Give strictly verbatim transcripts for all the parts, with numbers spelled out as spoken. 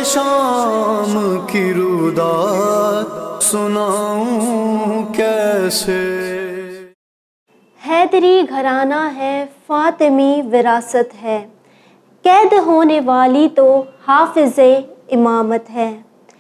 شام کی رودات سناؤں کیسے؟ حیدری گھرانہ ہے، فاطمی وراثت ہے، قید ہونے والی تو حافظ امامت ہے۔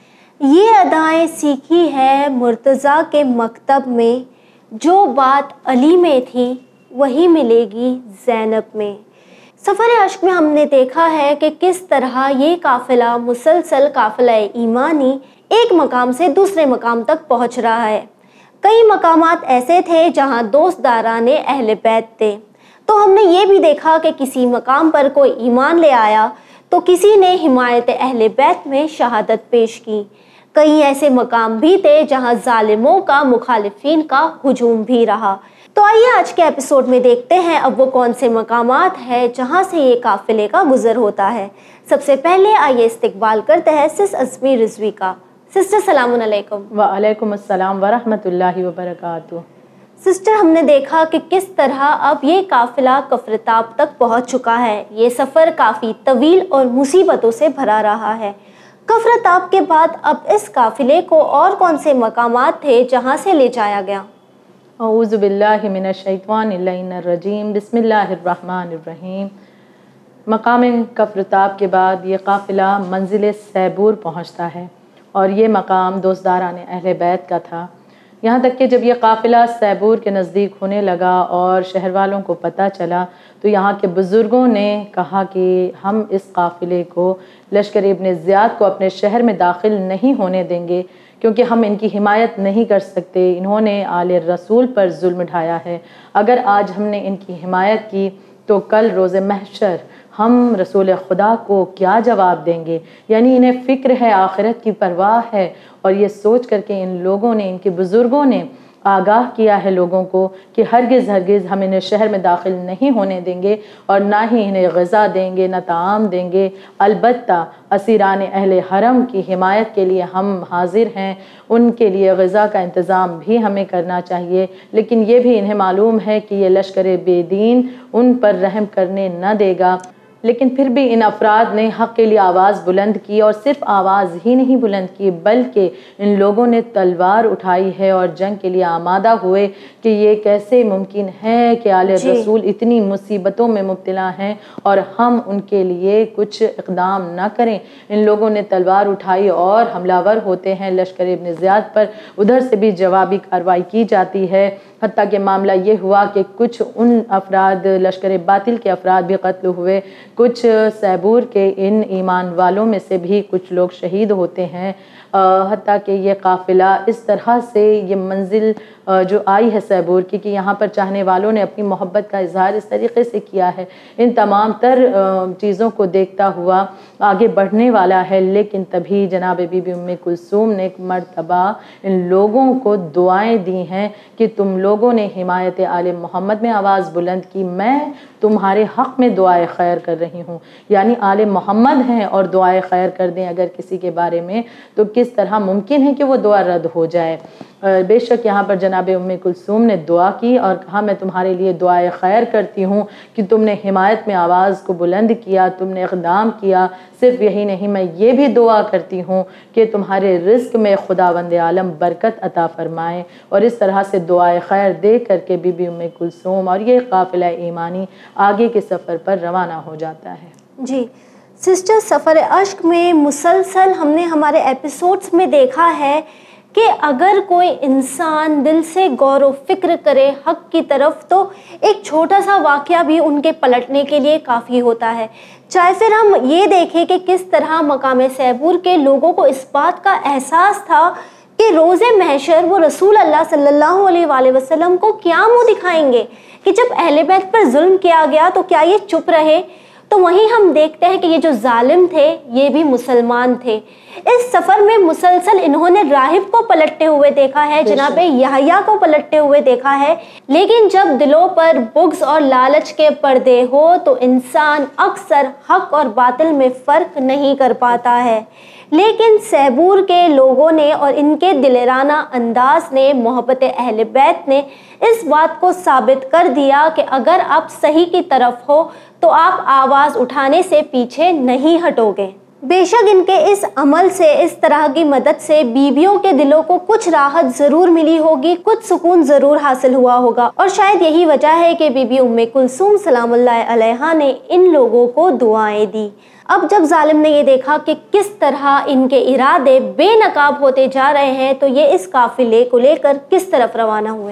یہ ادائیں سیکھی ہے مرتضیٰ کے مکتب میں، جو بات علی میں تھی وہی ملے گی زینب میں۔ سفر عشق میں ہم نے دیکھا ہے کہ کس طرح یہ قافلہ مسلسل قافلہ ایمانی ایک مقام سے دوسرے مقام تک پہنچ رہا ہے۔ کئی مقامات ایسے تھے جہاں دوست داران اہل بیت تھے، تو ہم نے یہ بھی دیکھا کہ کسی مقام پر کوئی ایمان لے آیا تو کسی نے حمایت اہل بیت میں شہادت پیش کی۔ کئی ایسے مقام بھی تھے جہاں ظالموں کا، مخالفین کا ہجوم بھی رہا۔ تو آئیے آج کے ایپیسوڈ میں دیکھتے ہیں اب وہ کون سے مقامات ہیں جہاں سے یہ قافلے کا گزر ہوتا ہے۔ سب سے پہلے آئیے استقبال کرتے ہیں سس ازمی رضوی کا۔ سسٹر سلام علیکم۔ وعلیکم السلام ورحمۃ اللہ وبرکاتہ۔ سسٹر، ہم نے دیکھا کہ کس طرح اب یہ قافلہ کفرتاب تک پہنچ چکا ہے۔ یہ سفر کافی طویل اور مصیبتوں سے بھرا رہا ہے۔ کفرتاب کے بعد اب اس قافلے کو اور کون سے مقامات تھے جہاں سے لے جایا گیا؟ اعوذ باللہ من الشیطان اللعین الرجیم، بسم اللہ الرحمن الرحیم۔ مقام کفرتاب کے بعد یہ قافلہ منزل سیبور پہنچتا ہے، اور یہ مقام دوستداران اہل بیت کا تھا۔ یہاں تک کہ جب یہ قافلہ سیبور کے نزدیک ہونے لگا اور شہر والوں کو پتہ چلا تو یہاں کے بزرگوں نے کہا کہ ہم اس قافلے کو لشکر ابن زیاد کو اپنے شہر میں داخل نہیں ہونے دیں گے، کیونکہ ہم ان کی حمایت نہیں کر سکتے۔ انہوں نے آل رسول پر ظلم ڈھایا ہے۔ اگر آج ہم نے ان کی حمایت کی تو کل روز محشر ہم رسول خدا کو کیا جواب دیں گے؟ یعنی انہیں فکر ہے، آخرت کی پرواہ ہے، اور یہ سوچ کر کے ان لوگوں نے، ان کے بزرگوں نے آگاہ کیا ہے لوگوں کو کہ ہرگز ہرگز ہم انہیں شہر میں داخل نہیں ہونے دیں گے، اور نہ ہی انہیں غذا دیں گے، نہ طعام دیں گے۔ البتہ اسیران اہل حرم کی حمایت کے لیے ہم حاضر ہیں، ان کے لیے غذا کا انتظام بھی ہمیں کرنا چاہیے، لیکن یہ بھی انہیں معلوم ہے کہ یہ لشکر بے دین ان پر رحم کرنے نہ دے گا۔ لیکن پھر بھی ان افراد نے حق کے لیے آواز بلند کی، اور صرف آواز ہی نہیں بلند کی بلکہ ان لوگوں نے تلوار اٹھائی ہے اور جنگ کے لیے آمادہ ہوئے کہ یہ کیسے ممکن ہے کہ آل جی رسول اتنی مصیبتوں میں مبتلا ہیں اور ہم ان کے لیے کچھ اقدام نہ کریں۔ ان لوگوں نے تلوار اٹھائی اور حملہ ور ہوتے ہیں لشکر ابن زیاد پر۔ ادھر سے بھی جوابی کارروائی کی جاتی ہے، حتیٰ کہ معاملہ یہ ہوا کہ کچھ ان افراد لشکر باطل کے افراد بھی قتل ہوئے، کچھ سیبور کے ان ایمان والوں میں سے بھی کچھ لوگ شہید ہوتے ہیں۔ حتیٰ کہ یہ قافلہ اس طرح سے یہ منزل جو آئی ہے سیبور کی کہ یہاں پر چاہنے والوں نے اپنی محبت کا اظہار اس طریقے سے کیا ہے، ان تمام تر چیزوں کو دیکھتا ہوا آگے بڑھنے والا ہے۔ لیکن تبھی جناب بی بی ام کلثوم نے ایک مرتبہ ان لوگوں کو دعائیں دی ہیں کہ تم لوگوں نے حمایت آل محمد میں آواز بلند کی، میں تمہارے حق میں دعائے خیر کر رہی ہوں۔ یعنی آل محمد ہیں اور دعائے خیر کر دیں اگر کسی کے بارے میں، تو کس طرح ممکن ہے کہ وہ دعا رد ہو جائے؟ بے شک یہاں پر جناب ام کلثوم نے دعا کی اور کہا میں تمہارے لیے دعائے خیر کرتی ہوں کہ تم نے حمایت میں آواز کو بلند کیا، تم نے اقدام کیا۔ صرف یہی نہیں، میں یہ بھی دعا کرتی ہوں کہ تمہارے رزق میں خداوند عالم برکت عطا فرمائے۔ اور اس طرح سے دعائے خیر دے کر کے بی بی ام کلثوم اور یہ قافلہ ایمانی آگے کے سفر پر روانہ ہو جاتا ہے۔ جی سسٹر، سفر عشق میں مسلسل ہم نے ہمارے ایپیسوڈز میں دیکھا ہے کہ اگر کوئی انسان دل سے غور و فکر کرے حق کی طرف تو ایک چھوٹا سا واقعہ بھی ان کے پلٹنے کے لیے کافی ہوتا ہے۔ چاہے پھر ہم یہ دیکھیں کہ کس طرح مقام سیبور کے لوگوں کو اس بات کا احساس تھا کہ روز محشر وہ رسول اللہ صلی اللہ علیہ وآلہ وسلم کو کیا منہ دکھائیں گے، کہ جب اہل بیت پر ظلم کیا گیا تو کیا یہ چپ رہے؟ تو وہیں ہم دیکھتے ہیں کہ یہ جو ظالم تھے یہ بھی مسلمان تھے۔ اس سفر میں مسلسل انہوں نے راہب کو پلٹتے ہوئے دیکھا ہے، جناب یحییٰ کو پلٹتے ہوئے دیکھا ہے، لیکن جب دلوں پر بغض اور لالچ کے پردے ہو تو انسان اکثر حق اور باطل میں فرق نہیں کر پاتا ہے۔ لیکن سیبور کے لوگوں نے اور ان کے دلیرانہ انداز نے، محبت اہل بیت نے اس بات کو ثابت کر دیا کہ اگر آپ صحیح کی طرف ہو تو آپ آواز اٹھانے سے پیچھے نہیں ہٹو گے۔ بے شک ان کے اس عمل سے، اس طرح کی مدد سے بیویوں کے دلوں کو کچھ راحت ضرور ملی ہوگی، کچھ سکون ضرور حاصل ہوا ہوگا، اور شاید یہی وجہ ہے کہ بی بی ام کلثوم سلام اللہ علیہا نے ان لوگوں کو دعائیں دی۔ اب جب ظالم نے یہ دیکھا کہ کس طرح ان کے ارادے بے نقاب ہوتے جا رہے ہیں تو یہ اس قافلے کو لے کر کس طرف روانہ ہوئے؟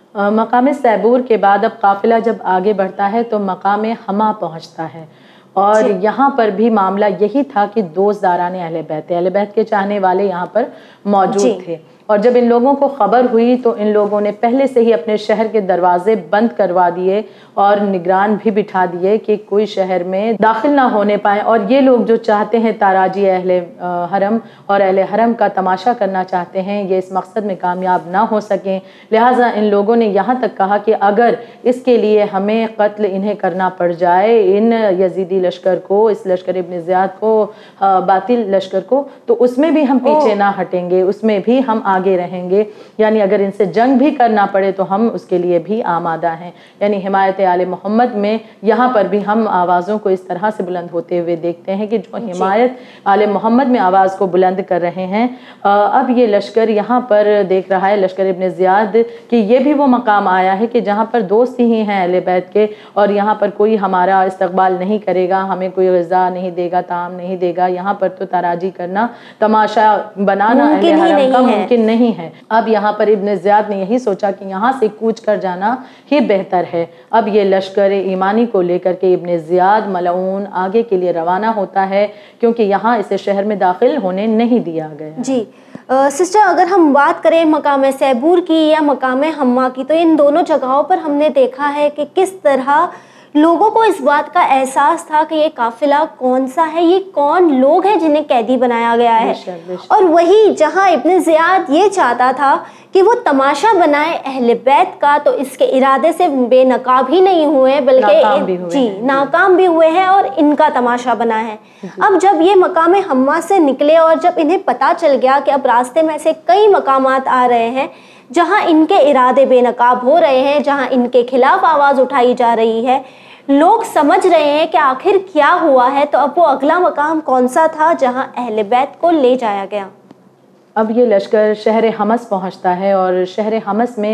مقام سیبور کے بعد اب قافلہ جب آگے بڑھتا ہے تو مقام حما پہنچتا ہے، اور جی. یہاں پر بھی معاملہ یہی تھا کہ دوستداران اہل بیت اہل بیت کے چاہنے والے یہاں پر موجود جی. تھے، اور جب ان لوگوں کو خبر ہوئی تو ان لوگوں نے پہلے سے ہی اپنے شہر کے دروازے بند کروا دیے اور نگران بھی بٹھا دیے کہ کوئی شہر میں داخل نہ ہونے پائے، اور یہ لوگ جو چاہتے ہیں تاراجی اہل حرم اور اہل حرم کا تماشا کرنا چاہتے ہیں، یہ اس مقصد میں کامیاب نہ ہو سکیں، لہٰذا ان لوگوں نے یہاں تک کہا کہ اگر اس کے لیے ہمیں قتل انہیں کرنا پڑ جائے، ان یزیدی لشکر کو، اس لشکر ابن زیاد کو، باطل لشکر کو، تو اس میں بھی ہم پیچھے نہ ہٹیں گے، اس میں بھی ہم آگے رہیں گے، یعنی اگر ان سے جنگ بھی کرنا پڑے تو ہم اس کے لیے بھی آمادہ ہیں۔ یعنی حمایت آل محمد میں یہاں پر بھی ہم آوازوں کو اس طرح سے بلند ہوتے ہوئے دیکھتے ہیں کہ جو حمایت آل محمد میں آواز کو بلند کر رہے ہیں، اب یہ لشکر یہاں پر دیکھ رہا ہے، لشکر ابن زیاد، کہ یہ بھی وہ مقام آیا ہے کہ جہاں پر دوست ہی ہیں اہل بیت کے، اور یہاں پر کوئی ہمارا استقبال نہیں کرے گا، ہمیں کوئی غذا نہیں دے گا، طعام نہیں دے گا، یہاں پر تو تاراجی کرنا، تماشا بنانا اہل حرم کا ممکن نہیں ہے۔ اب یہاں پر ابن زیاد نے یہی سوچا کہ یہاں سے کوچ کر جانا ہی بہتر ہے۔ اب یہ لشکر ایمانی کو لے کر کے ابن زیاد ملعون آگے کے لیے روانہ ہوتا ہے، کیونکہ یہاں اسے شہر میں داخل ہونے نہیں دیا گیا۔ جی سسٹر، اگر ہم بات کریں مقام سیبور کی یا مقام حما کی، تو ان دونوں جگہوں پر ہم نے دیکھا ہے کہ کس طرح لوگوں کو اس بات کا احساس تھا کہ یہ قافلہ کون سا ہے، یہ کون لوگ ہیں جنہیں قیدی بنایا گیا ہے، اور وہی جہاں ابن زیاد یہ چاہتا تھا کہ وہ تماشا بنائے اہل بیت کا، تو اس کے ارادے سے بے نقاب ہی نہیں ہوئے بلکہ جی ناکام بھی ہوئے ہیں اور ان کا تماشا بنا ہے۔ اب جب یہ مقام حما سے نکلے اور جب انہیں پتا چل گیا کہ اب راستے میں سے کئی مقامات آ رہے ہیں جہاں ان کے ارادے بے نقاب ہو رہے ہیں، جہاں ان کے خلاف آواز اٹھائی جا رہی ہے، لوگ سمجھ رہے ہیں کہ آخر کیا ہوا ہے، تو اب وہ اگلا مقام کون سا تھا جہاں اہل بیت کو لے جایا گیا؟ اب یہ لشکر شہر حمص پہنچتا ہے، اور شہر حمص میں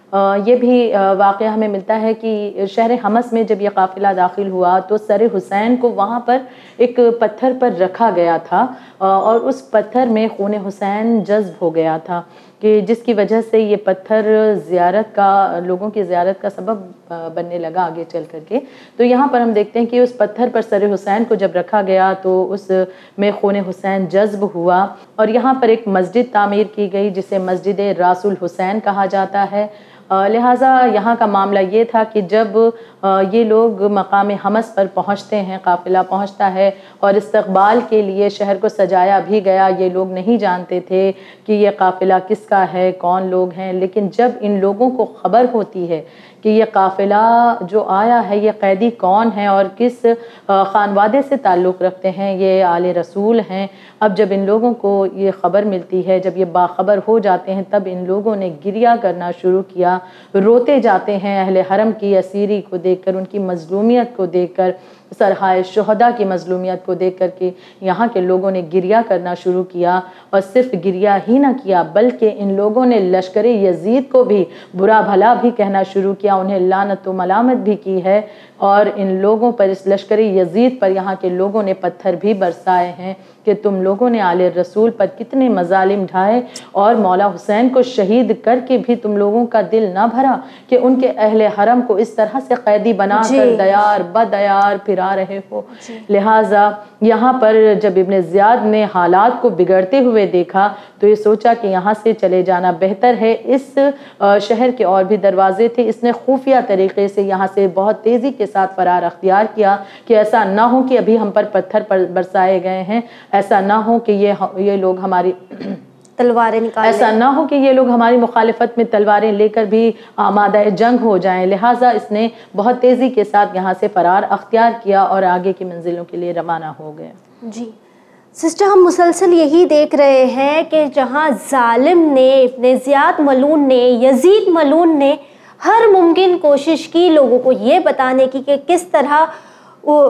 یہ بھی واقعہ ہمیں ملتا ہے کہ شہر حمص میں جب یہ قافلہ داخل ہوا تو سر حسین کو وہاں پر ایک پتھر پر رکھا گیا تھا، اور اس پتھر میں خون حسین جذب ہو گیا تھا، کہ جس کی وجہ سے یہ پتھر زیارت کا، لوگوں کی زیارت کا سبب بننے لگا آگے چل کر کے۔ تو یہاں پر ہم دیکھتے ہیں کہ اس پتھر پر سر حسین کو جب رکھا گیا تو اس میں خون حسین جذب ہوا، اور یہاں پر ایک مسجد تعمیر کی گئی جسے مسجد راس الحسین کہا جاتا ہے۔ لہٰذا یہاں کا معاملہ یہ تھا کہ جب یہ لوگ مقام حمص پر پہنچتے ہیں، قافلہ پہنچتا ہے، اور استقبال کے لیے شہر کو سجایا بھی گیا، یہ لوگ نہیں جانتے تھے کہ یہ قافلہ کس کا ہے، کون لوگ ہیں، لیکن جب ان لوگوں کو خبر ہوتی ہے کہ یہ قافلہ جو آیا ہے یہ قیدی کون ہے اور کس خانوادے سے تعلق رکھتے ہیں، یہ آل رسول ہیں، اب جب ان لوگوں کو یہ خبر ملتی ہے، جب یہ باخبر ہو جاتے ہیں، تب ان لوگوں نے گریہ کرنا شروع کیا، روتے جاتے ہیں اہل حرم کی اسیری کو دیکھ کر، ان کی مظلومیت کو دیکھ کر، سرحائے شہداء کی مظلومیت کو دیکھ کر کے یہاں کے لوگوں نے گریہ کرنا شروع کیا، اور صرف گریہ ہی نہ کیا بلکہ ان لوگوں نے لشکر یزید کو بھی برا بھلا بھی کہنا شروع کیا، انہیں لعنت و ملامت بھی کی ہے، اور ان لوگوں پر، اس لشکر یزید پر یہاں کے لوگوں نے پتھر بھی برسائے ہیں کہ تم لوگوں نے آل رسول پر کتنے مظالم ڈھائے، اور مولا حسین کو شہید کر کے بھی تم لوگوں کا دل نہ بھرا کہ ان کے اہل حرم کو اس طرح سے قیدی بنا جی کر دیار بدیار پھرا رہے ہو۔ جی لہٰذا یہاں پر جب ابن زیاد نے حالات کو بگڑتے ہوئے دیکھا تو یہ سوچا کہ یہاں سے چلے جانا بہتر ہے، اس شہر کے اور بھی دروازے تھے، اس نے خفیہ طریقے سے یہاں سے بہت تیزی کے ساتھ فرار اختیار کیا کہ ایسا نہ ہو کہ ابھی ہم پر پتھر پر برسائے گئے ہیں، ایسا نہ ہو کہ یہ یہ لوگ ہماری تلواریں نکالیں، ایسا نہ ہو کہ یہ لوگ ہماری مخالفت میں تلواریں لے کر بھی آمادہ جنگ ہو جائیں، لہٰذا اس نے بہت تیزی کے ساتھ یہاں سے فرار اختیار کیا اور آگے کی منزلوں کے لیے روانہ ہو گیا۔ جی سسٹر، ہم مسلسل یہی دیکھ رہے ہیں کہ جہاں ظالم نے، ابن زیاد ملعون نے، یزید ملعون نے ہر ممکن کوشش کی لوگوں کو یہ بتانے کی کہ کس طرح وہ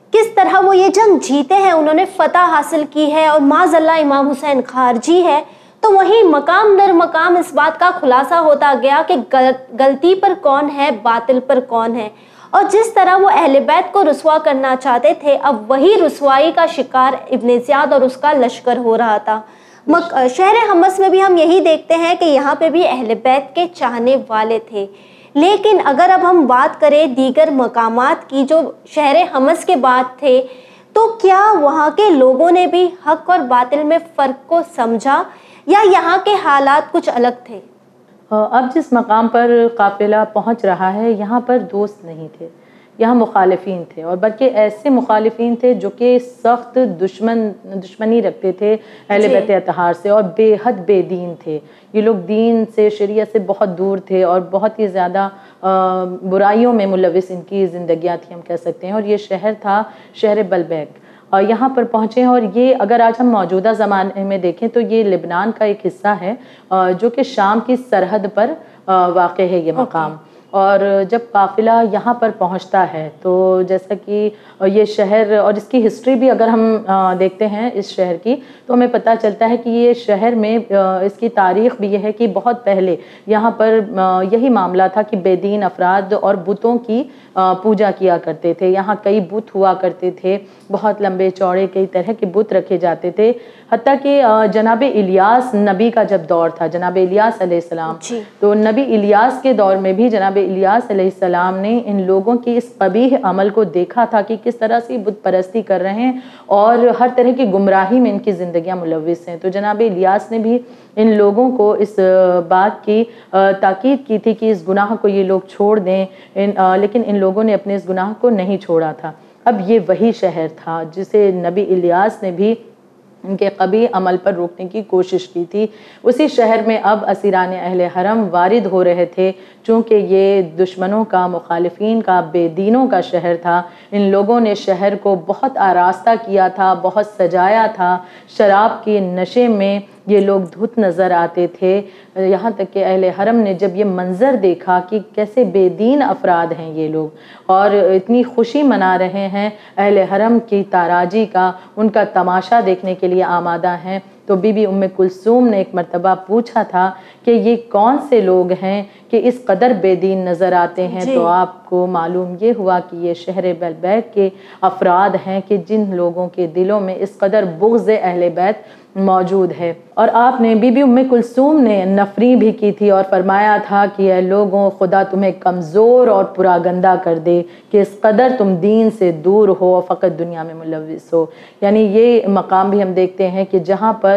کس طرح وہ یہ جنگ جیتے ہیں، انہوں نے فتح حاصل کی ہے اور معاذ اللہ امام حسین خارجی ہے، تو وہیں مقام در مقام اس بات کا خلاصہ ہوتا گیا کہ غلطی پر کون ہے، باطل پر کون ہے، اور جس طرح وہ اہل بیت کو رسوا کرنا چاہتے تھے اب وہی رسوائی کا شکار ابن زیاد اور اس کا لشکر ہو رہا تھا۔ شہر حمص میں بھی ہم یہی دیکھتے ہیں کہ یہاں پہ بھی اہل بیت کے چاہنے والے تھے، لیکن اگر اب ہم بات کریں دیگر مقامات کی جو شہر حمص کے بعد تھے، تو کیا وہاں کے لوگوں نے بھی حق اور باطل میں فرق کو سمجھا یا یہاں کے حالات کچھ الگ تھے؟ اب جس مقام پر قافلہ پہنچ رہا ہے یہاں پر دوست نہیں تھے، یہاں مخالفین تھے، اور بلکہ ایسے مخالفین تھے جو کہ سخت دشمن دشمنی رکھتے تھے اہل بیت اطہار سے اور بے حد بے دین تھے۔ یہ لوگ دین سے، شریعت سے بہت دور تھے اور بہت ہی زیادہ برائیوں میں ملوث ان کی زندگیاں تھیں ہم کہہ سکتے ہیں، اور یہ شہر تھا شہر بلبیک، اور یہاں پر پہنچے ہیں۔ اور یہ اگر آج ہم موجودہ زمانے میں دیکھیں تو یہ لبنان کا ایک حصہ ہے جو کہ شام کی سرحد پر واقع ہے یہ مقام۔ اور جب قافلہ یہاں پر پہنچتا ہے تو جیسا کہ یہ شہر اور اس کی ہسٹری بھی اگر ہم دیکھتے ہیں اس شہر کی تو ہمیں پتہ چلتا ہے کہ یہ شہر میں اس کی تاریخ بھی یہ ہے کہ بہت پہلے یہاں پر یہی معاملہ تھا کہ بے دین افراد اور بتوں کی پوجا کیا کرتے تھے۔ یہاں کئی بت ہوا کرتے تھے، بہت لمبے چوڑے کئی طرح کے بت رکھے جاتے تھے، حتیٰ کہ جناب الیاس نبی کا جب دور تھا، جناب الیاس علیہ السلام، تو نبی الیاس کے دور میں بھی جناب الیاس علیہ السلام نے ان لوگوں کی اس قبیح عمل کو دیکھا تھا کہ کس طرح سے بت پرستی کر رہے ہیں اور ہر طرح کی گمراہی میں ان کی زندگیاں ملوث ہیں۔ تو جناب الیاس نے بھی ان لوگوں کو اس بات کی تاکید کی تھی کہ اس گناہ کو یہ لوگ چھوڑ دیں، لیکن ان لوگوں نے اپنے اس گناہ کو نہیں چھوڑا تھا۔ اب یہ وہی شہر تھا جسے نبی الیاس نے بھی ان کے قبیح عمل پر روکنے کی کوشش کی تھی۔ اسی شہر میں اب اسیران اہل حرم وارد ہو رہے تھے، چونکہ یہ دشمنوں کا، مخالفین کا، بے دینوں کا شہر تھا۔ ان لوگوں نے شہر کو بہت آراستہ کیا تھا، بہت سجایا تھا، شراب کے نشے میں یہ لوگ دھت نظر آتے تھے، یہاں تک کہ اہل حرم نے جب یہ منظر دیکھا کہ کیسے بے دین افراد ہیں یہ لوگ اور اتنی خوشی منا رہے ہیں اہل حرم کی تاراجی کا، ان کا تماشا دیکھنے کے لیے آمادہ ہیں، تو بی بی ام کلثوم نے ایک مرتبہ پوچھا تھا کہ یہ کون سے لوگ ہیں کہ اس قدر بے دین نظر آتے ہیں؟ جی۔ تو آپ کو معلوم یہ ہوا کہ یہ شہر بلبیک کے افراد ہیں کہ جن لوگوں کے دلوں میں اس قدر بغض اہل بیت موجود ہے۔ اور آپ نے بی بی ام کلثوم نے نفری بھی کی تھی اور فرمایا تھا کہ اے لوگوں، خدا تمہیں کمزور اور پراگندہ کر دے کہ اس قدر تم دین سے دور ہو، فقط دنیا میں ملوث ہو۔ یعنی یہ مقام بھی ہم دیکھتے ہیں کہ جہاں پر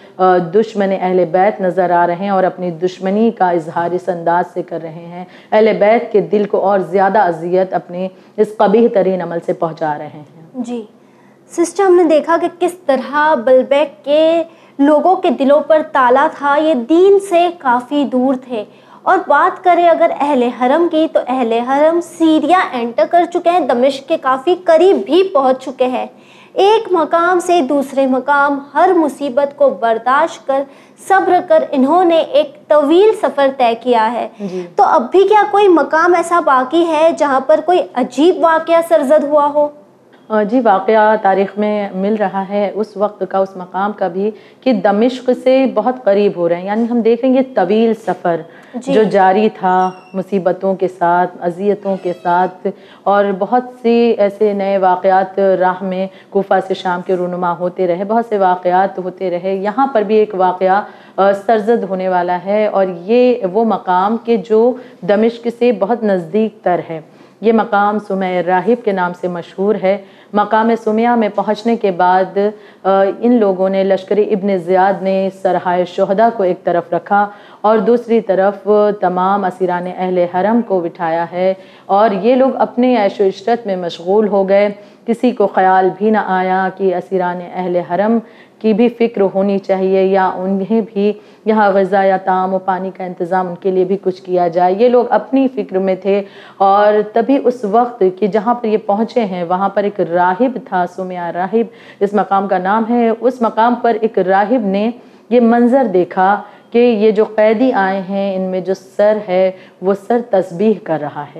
دشمن اہل بیت نظر آ رہے ہیں اور اپنی دشمنی کا اظہار اس انداز سے کر رہے ہیں، اہل بیت کے دل کو اور زیادہ اذیت اپنے اس قبیح ترین عمل سے پہنچا رہے ہیں۔ جی سسٹر، ہم نے دیکھا کہ کس طرح بلبیک کے لوگوں کے دلوں پر تالا تھا، یہ دین سے کافی دور تھے۔ اور بات کریں اگر اہل حرم کی تو اہل حرم سیریا انٹر کر چکے ہیں، دمشق کے کافی قریب بھی پہنچ چکے ہیں، ایک مقام سے دوسرے مقام ہر مصیبت کو برداشت کر صبر کر انہوں نے ایک طویل سفر طے کیا ہے۔ جی۔ تو اب بھی کیا کوئی مقام ایسا باقی ہے جہاں پر کوئی عجیب واقعہ سرزد ہوا ہو؟ جی، واقعہ تاریخ میں مل رہا ہے اس وقت کا، اس مقام کا بھی، کہ دمشق سے بہت قریب ہو رہے ہیں، یعنی ہم دیکھ رہے ہیں یہ طویل سفر جی۔ جو جاری تھا مصیبتوں کے ساتھ، اذیتوں کے ساتھ، اور بہت سی ایسے نئے واقعات راہ میں کوفہ سے شام کے رونما ہوتے رہے، بہت سے واقعات ہوتے رہے، یہاں پر بھی ایک واقعہ سرزد ہونے والا ہے، اور یہ وہ مقام کہ جو دمشق سے بہت نزدیک تر ہے۔ یہ مقام سمیہ راہب کے نام سے مشہور ہے۔ مقام سمیہ میں پہنچنے کے بعد ان لوگوں نے، لشکر ابن زیاد نے سرحائے شہداء کو ایک طرف رکھا اور دوسری طرف تمام اسیران اہل حرم کو بٹھایا ہے، اور یہ لوگ اپنے عیش و عشرت میں مشغول ہو گئے۔ کسی کو خیال بھی نہ آیا کہ اسیران اہل حرم کی بھی فکر ہونی چاہیے یا انہیں بھی یہاں غذا یا طعام و پانی کا انتظام ان کے لیے بھی کچھ کیا جائے۔ یہ لوگ اپنی فکر میں تھے، اور تبھی اس وقت کہ جہاں پر یہ پہنچے ہیں وہاں پر ایک راہب تھا، سمیہ راہب اس مقام کا نام ہے۔ اس مقام پر ایک راہب نے یہ منظر دیکھا کہ یہ جو قیدی آئے ہیں ان میں جو سر ہے وہ سر تسبیح کر رہا ہے،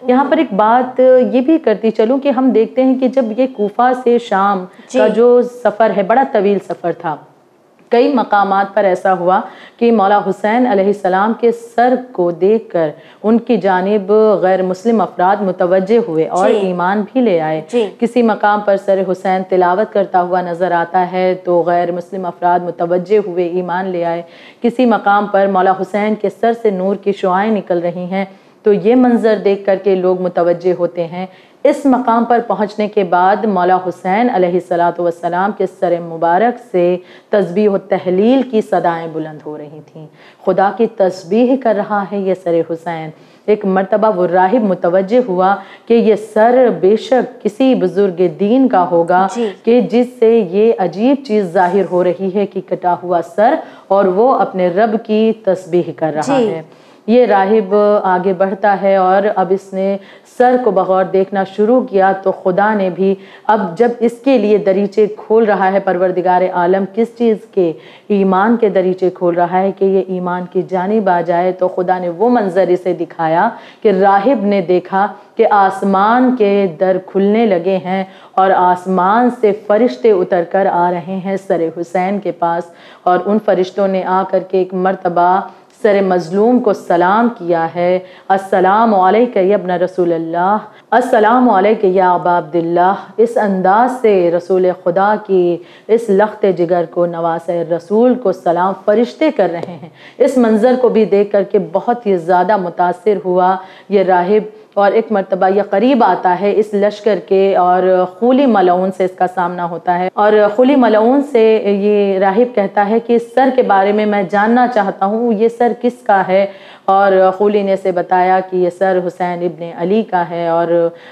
یہاں پر ایک بات یہ بھی کرتی چلوں کہ ہم دیکھتے ہیں کہ جب یہ کوفہ سے شام کا جو سفر ہے بڑا طویل سفر تھا، کئی مقامات پر ایسا ہوا کہ مولا حسین علیہ السلام کے سر کو دیکھ کر ان کی جانب غیر مسلم افراد متوجہ ہوئے اور ایمان بھی لے آئے۔ کسی مقام پر سر حسین تلاوت کرتا ہوا نظر آتا ہے تو غیر مسلم افراد متوجہ ہوئے، ایمان لے آئے۔ کسی مقام پر مولا حسین کے سر سے نور کی شعائیں نکل رہی ہیں تو یہ منظر دیکھ کر کے لوگ متوجہ ہوتے ہیں۔ اس مقام پر پہنچنے کے بعد مولا حسین علیہ السلام کے سر مبارک سے تسبیح و تحلیل کی صدائیں بلند ہو رہی تھیں۔ خدا کی تسبیح کر رہا ہے یہ سر حسین۔ ایک مرتبہ وہ راہب متوجہ ہوا کہ یہ سر بے شک کسی بزرگ دین کا ہوگا کہ جس سے یہ عجیب چیز ظاہر ہو رہی ہے کہ کٹا ہوا سر اور وہ اپنے رب کی تسبیح کر رہا ہے۔ یہ راہب آگے بڑھتا ہے اور اب اس نے سر کو بغور دیکھنا شروع کیا تو خدا نے بھی اب جب اس کے لیے دریچے کھول رہا ہے، پروردگار عالم کس چیز کے؟ ایمان کے دریچے کھول رہا ہے کہ یہ ایمان کی جانب آ جائے، تو خدا نے وہ منظر اسے دکھایا کہ راہب نے دیکھا کہ آسمان کے در کھلنے لگے ہیں اور آسمان سے فرشتے اتر کر آ رہے ہیں سر حسین کے پاس، اور ان فرشتوں نے آ کر کے ایک مرتبہ سر مظلوم کو سلام کیا ہے، السلام علیکہ یا ابن رسول اللہ، السلام علیکہ یا ابا عبداللہ۔ اس انداز سے رسول خدا کی اس لخت جگر کو، نواسہ رسول کو سلام فرشتے کر رہے ہیں۔ اس منظر کو بھی دیکھ کر کے بہت ہی زیادہ متاثر ہوا یہ راہب، اور ایک مرتبہ یہ قریب آتا ہے اس لشکر کے اور خولی ملعون سے اس کا سامنا ہوتا ہے، اور خولی ملعون سے یہ راہب کہتا ہے کہ اس سر کے بارے میں میں جاننا چاہتا ہوں، یہ سر کس کا ہے؟ اور خولی نے اسے بتایا کہ یہ سر حسین ابن علی کا ہے، اور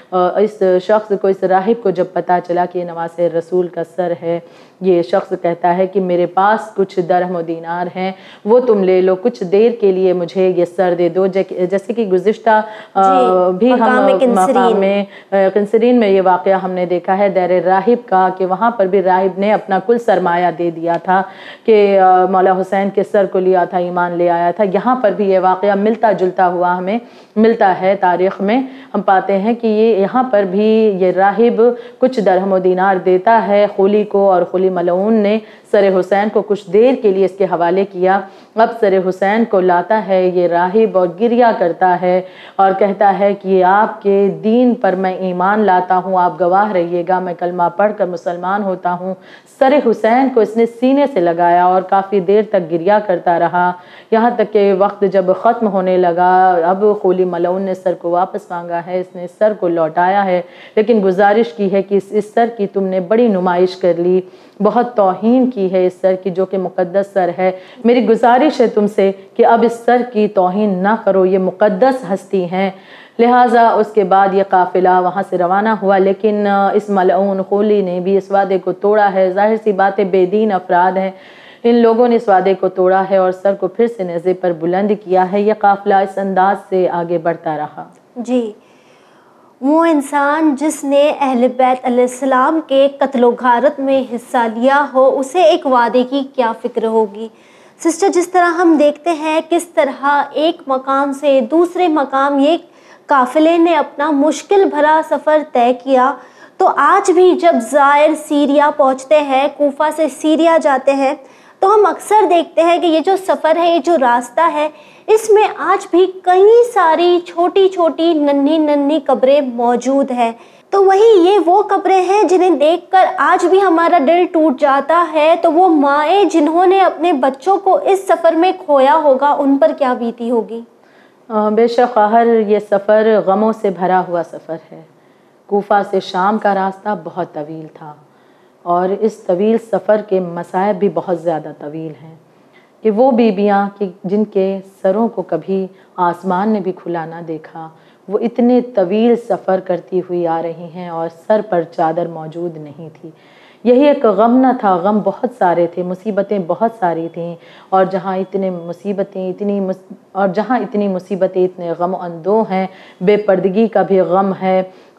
اس شخص کو، اس راہب کو جب پتہ چلا کہ یہ نواسہ رسول کا سر ہے، یہ شخص کہتا ہے کہ میرے پاس کچھ درہم و دینار ہیں، وہ تم لے لو، کچھ دیر کے لیے مجھے یہ سر دے دو۔ جیسے کہ گزشتہ بھی ہم مقام میں قنسرین میں یہ واقعہ ہم نے دیکھا ہے دیر راہب کا، کہ وہاں پر بھی راہب نے اپنا کل سرمایہ دے دیا تھا کہ مولا حسین کے سر کو لیا تھا، ایمان لے آیا تھا۔ یہاں پر بھی یہ واقعہ ملتا جلتا ہوا ہمیں ملتا ہے تاریخ میں، ہم پاتے ہیں کہ یہ یہاں پر بھی یہ راہب کچھ درہم و دینار دیتا ہے خولی کو، اور خولی ملعون نے سر حسین کو کچھ دیر کے لیے اس کے حوالے کیا۔ اب سر حسین کو لاتا ہے یہ راہب اور گریہ کرتا ہے اور کہتا ہے کہ آپ کے دین پر میں ایمان لاتا ہوں، آپ گواہ رہیے گا، میں کلمہ پڑھ کر مسلمان ہوتا ہوں۔ سر حسین کو اس نے سینے سے لگایا اور کافی دیر تک گریہ کرتا رہا، یہاں تک کہ وقت جب ختم ہونے لگا، اب خولی ملعون نے سر کو واپس مانگا ہے، اس نے سر کو لوٹایا ہے، لیکن گزارش کی ہے کہ اس سر کی تم نے بڑی نمائش کر لی، بہت توہین کی ہے اس سر کی جو کہ مقدس سر ہے، میری گزارش ہے تم سے کہ اب اس سر کی توہین نہ کرو، یہ مقدس ہستی ہیں۔ لہٰذا اس کے بعد یہ قافلہ وہاں سے روانہ ہوا، لیکن اس ملعون خولی نے بھی اس وعدے کو توڑا ہے۔ ظاہر سی بات ہے، بے دین افراد ہیں، ان لوگوں نے اس وعدے کو توڑا ہے اور سر کو پھر سے نیزے پر بلند کیا ہے۔ یہ قافلہ اس انداز سے آگے بڑھتا رہا۔ جی، وہ انسان جس نے اہل بیت علیہ السلام کے قتل و غارت میں حصہ لیا ہو، اسے ایک وعدے کی کیا فکر ہوگی؟ سسٹر، جس طرح ہم دیکھتے ہیں کس طرح ایک مقام سے دوسرے مقام یہ قافلے نے اپنا مشکل بھرا سفر طے کیا، تو آج بھی جب زائر سیریا پہنچتے ہیں، کوفہ سے سیریا جاتے ہیں، تو ہم اکثر دیکھتے ہیں کہ یہ جو سفر ہے، یہ جو راستہ ہے، اس میں آج بھی کئی ساری چھوٹی چھوٹی ننھی ننھی قبریں موجود ہیں۔ تو وہی یہ وہ قبریں ہیں جنہیں دیکھ کر آج بھی ہمارا دل ٹوٹ جاتا ہے، تو وہ مائیں جنہوں نے اپنے بچوں کو اس سفر میں کھویا ہوگا، ان پر کیا بیتی ہوگی؟ بے شک خواہر، یہ سفر غموں سے بھرا ہوا سفر ہے۔ کوفہ سے شام کا راستہ بہت طویل تھا، اور اس طویل سفر کے مصائب بھی بہت زیادہ طویل ہیں کہ وہ بیویاں کہ جن کے سروں کو کبھی آسمان نے بھی کھلا نہ دیکھا، وہ اتنے طویل سفر کرتی ہوئی آ رہی ہیں اور سر پر چادر موجود نہیں تھی۔ یہی ایک غم نہ تھا، غم بہت سارے تھے، مصیبتیں بہت ساری تھیں، اور جہاں اتنے مصیبتیں اتنی اور جہاں اتنی مصیبتیں اتنے غم و اندوہ ہیں، بے پردگی کا بھی غم ہے،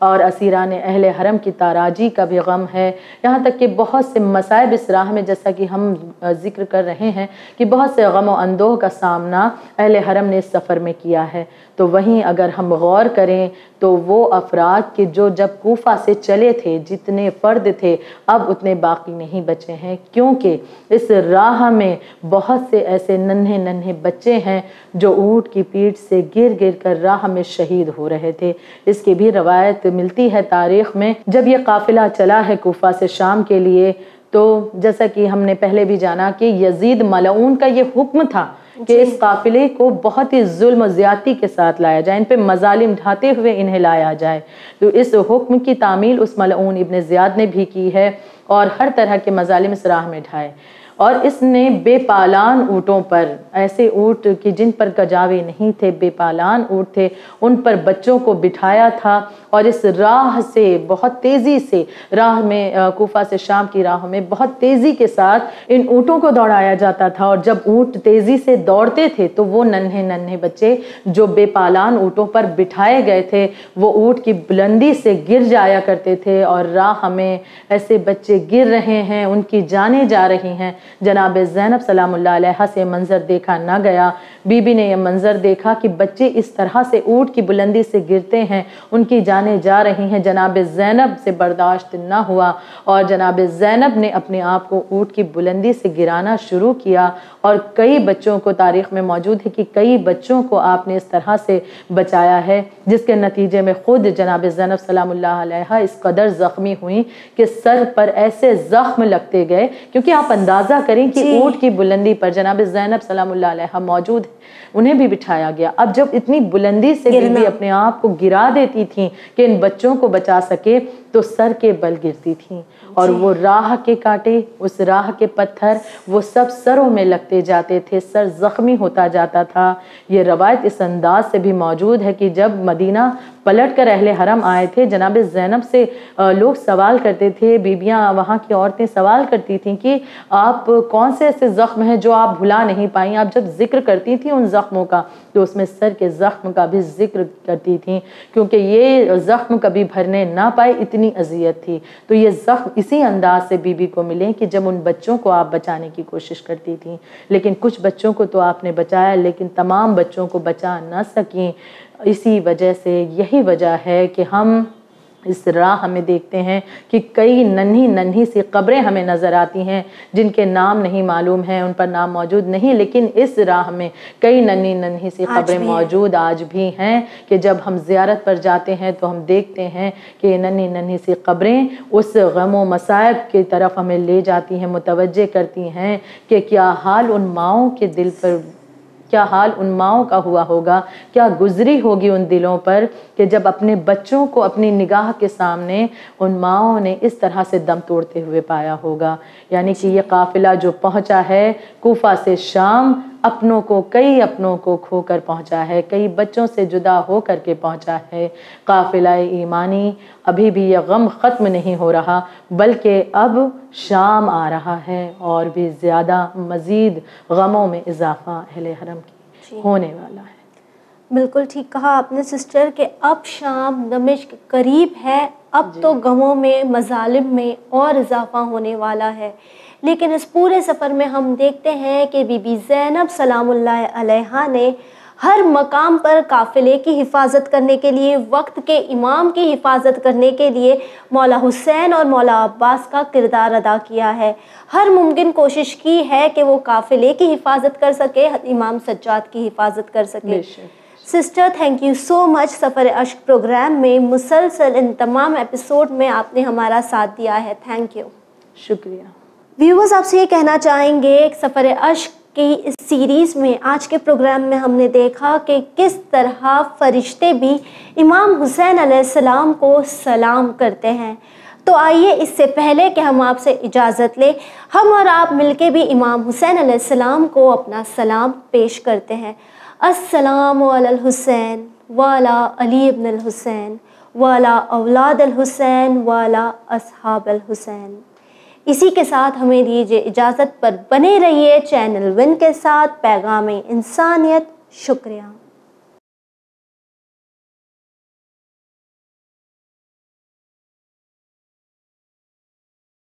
اور اسیران اہل حرم کی تاراجی کا بھی غم ہے، یہاں تک کہ بہت سے مصائب اس راہ میں، جیسا کہ ہم ذکر کر رہے ہیں کہ بہت سے غم و اندوہ کا سامنا اہل حرم نے اس سفر میں کیا ہے۔ تو وہیں اگر ہم غور کریں تو وہ افراد کہ جو جب کوفہ سے چلے تھے، جتنے فرد تھے اب اتنے باقی نہیں بچے ہیں، کیونکہ اس راہ میں بہت سے ایسے ننھے ننھے بچے ہیں جو اونٹ کی پیٹھ سے گر گر کر راہ میں شہید ہو رہے تھے۔ اس کی بھی روایت ملتی ہے تاریخ میں۔ جب یہ قافلہ چلا ہے کوفہ سے شام کے لیے، تو جیسا کہ ہم نے پہلے بھی جانا کہ یزید ملعون کا یہ حکم تھا کہ اس قافلے کو بہت ہی ظلم و زیادتی کے ساتھ لایا جائے، ان پہ مظالم ڈھاتے ہوئے انہیں لایا جائے۔ تو اس حکم کی تعمیل اس ملعون ابن زیاد نے بھی کی ہے اور ہر طرح کے مظالم اس راہ میں ڈھائے، اور اس نے بے پالان اونٹوں پر، ایسے اونٹ کہ جن پر کجاوے نہیں تھے، بے پالان اونٹ تھے، ان پر بچوں کو بٹھایا تھا اور اس راہ سے بہت تیزی سے، راہ میں کوفہ سے شام کی راہ میں بہت تیزی کے ساتھ ان اونٹوں کو دوڑایا جاتا تھا، اور جب اونٹ تیزی سے دوڑتے تھے تو وہ ننھے ننھے بچے جو بے پالان اونٹوں پر بٹھائے گئے تھے وہ اونٹ کی بلندی سے گر جایا کرتے تھے، اور راہ میں ایسے بچے گر رہے ہیں، ان کی جانیں جا رہی ہیں۔ جناب زینب سلام اللہ علیہ سے منظر دیکھا نہ گیا، بی بی نے یہ منظر دیکھا کہ بچے اس طرح سے اونٹ کی بلندی سے گرتے ہیں، ان کی جانیں جا رہی ہیں۔ جناب زینب سے برداشت نہ ہوا اور جناب زینب نے اپنے آپ کو اونٹ کی بلندی سے گرانا شروع کیا، اور کئی بچوں کو تاریخ میں موجود ہے کہ کئی بچوں کو آپ نے اس طرح سے بچایا ہے، جس کے نتیجے میں خود جناب زینب سلام اللہ علیہ اس قدر زخمی ہوئیں کہ سر پر ایسے زخم لگتے گئے، کیونکہ آپ اندازہ کریں کہ اونٹ کی بلندی پر جناب زینب سلام اللہ علیہ موجود ہے، انہیں بھی بٹھایا گیا۔ اب جب اتنی بلندی سے بی بی اپنے آپ کو گرا دیتی تھیں کہ ان بچوں کو بچا سکے تو سر کے بل گرتی تھیں، اور وہ راہ کے کانٹے، اس راہ کے پتھر وہ سب سروں میں لگتے جاتے تھے، سر زخمی ہوتا جاتا تھا۔ یہ روایت اس انداز سے بھی موجود ہے کہ جب مدینہ پلٹ کر اہل حرم آئے تھے، جناب زینب سے لوگ سوال کرتے تھے، بیبیاں وہاں کی عورتیں سوال کرتی تھیں کہ آپ کون سے ایسے زخم ہیں جو آپ بھلا نہیں پائیں؟ آپ جب ذکر کرتی تھیں ان زخموں کا تو اس میں سر کے زخم کا بھی ذکر کرتی تھیں، کیونکہ یہ زخم کبھی بھرنے نہ پائے، اتنی اذیت تھی۔ تو یہ زخم اسی انداز سے بی بی کو ملے کہ جب ان بچوں کو آپ بچانے کی کوشش کرتی تھیں، لیکن کچھ بچوں کو تو آپ نے بچایا لیکن تمام بچوں کو بچا نہ سکیں۔ اسی وجہ سے یہی وجہ ہے کہ ہم اس راہ میں دیکھتے ہیں کہ کئی ننھی ننھی سی قبریں ہمیں نظر آتی ہیں جن کے نام نہیں معلوم ہیں، ان پر نام موجود نہیں، لیکن اس راہ میں کئی ننھی ننھی سی قبریں موجود آج بھی ہیں کہ جب ہم زیارت پر جاتے ہیں تو ہم دیکھتے ہیں کہ ننھی ننھی سی قبریں اس غم و مصائب کی طرف ہمیں لے جاتی ہیں، متوجہ کرتی ہیں کہ کیا حال ان ماؤں کے دل پر، کیا حال ان ماؤں کا ہوا ہوگا، کیا گزری ہوگی ان دلوں پر کہ جب اپنے بچوں کو اپنی نگاہ کے سامنے ان ماؤں نے اس طرح سے دم توڑتے ہوئے پایا ہوگا۔ یعنی کہ یہ قافلہ جو پہنچا ہے کوفہ سے شام، اپنوں کو، کئی اپنوں کو کھو کر پہنچا ہے، کئی بچوں سے جدا ہو کر کے پہنچا ہے۔ قافلہ ایمانی ابھی بھی یہ غم ختم نہیں ہو رہا، بلکہ اب شام آ رہا ہے اور بھی زیادہ مزید غموں میں اضافہ اہل حرم کی ہونے والا ہے۔ بالکل ٹھیک کہا آپ نے سسٹر کہ اب شام دمشق قریب ہے، اب تو غموں میں، مظالم میں اور اضافہ ہونے والا ہے، لیکن اس پورے سفر میں ہم دیکھتے ہیں کہ بی بی زینب سلام اللہ علیہا نے ہر مقام پر قافلے کی حفاظت کرنے کے لیے، وقت کے امام کی حفاظت کرنے کے لیے مولا حسین اور مولا عباس کا کردار ادا کیا ہے، ہر ممکن کوشش کی ہے کہ وہ قافلے کی حفاظت کر سکے، امام سجاد کی حفاظت کر سکے۔ Sister thank you so much, سفر اشک پروگرام میں مسلسل ان تمام ایپیسوڈ میں آپ نے ہمارا ساتھ دیا ہے، تھینک یو۔ شکریہ۔ ویورز آپ سے یہ کہنا چاہیں گے سفر اشک کی اس سیریز میں آج کے پروگرام میں ہم نے دیکھا کہ کس طرح فرشتے بھی امام حسین علیہ السلام کو سلام کرتے ہیں۔ تو آئیے اس سے پہلے کہ ہم آپ سے اجازت لیں، ہم اور آپ مل کے بھی امام حسین علیہ السلام کو اپنا سلام پیش کرتے ہیں۔ السلام علی الحسین وعلی علی ابن الحسین وعلی اولاد الحسین وعلی اصحاب الحسین۔ اسی کے ساتھ ہمیں دیجیے اجازت، پر بنے رہیے چینل ون کے ساتھ۔ پیغام انسانیت، شکریہ۔